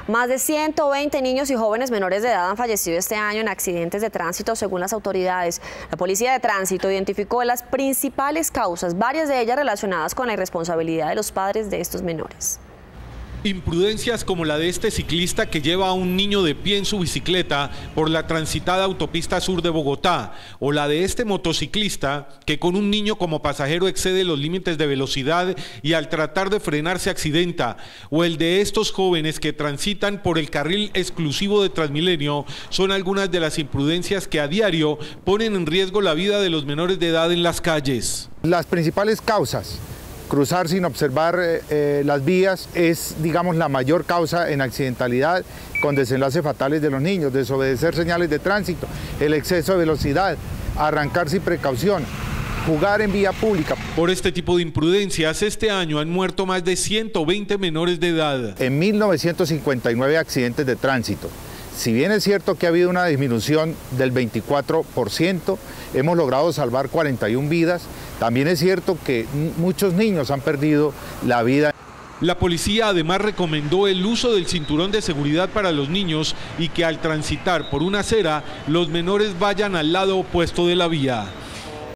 Más de 120 niños y jóvenes menores de edad han fallecido este año en accidentes de tránsito, según las autoridades. La Policía de Tránsito identificó las principales causas, varias de ellas relacionadas con la irresponsabilidad de los padres de estos menores. Imprudencias como la de este ciclista que lleva a un niño de pie en su bicicleta por la transitada autopista sur de Bogotá, o la de este motociclista que con un niño como pasajero excede los límites de velocidad y al tratar de frenar se accidenta, o el de estos jóvenes que transitan por el carril exclusivo de Transmilenio, son algunas de las imprudencias que a diario ponen en riesgo la vida de los menores de edad en las calles. Las principales causas: cruzar sin observar las vías es, digamos, la mayor causa en accidentalidad con desenlaces fatales de los niños, desobedecer señales de tránsito, el exceso de velocidad, arrancar sin precaución, jugar en vía pública. Por este tipo de imprudencias, este año han muerto más de 120 menores de edad. En 1959 accidentes de tránsito. Si bien es cierto que ha habido una disminución del 24%, hemos logrado salvar 41 vidas, también es cierto que muchos niños han perdido la vida. La policía además recomendó el uso del cinturón de seguridad para los niños y que al transitar por una acera, los menores vayan al lado opuesto de la vía.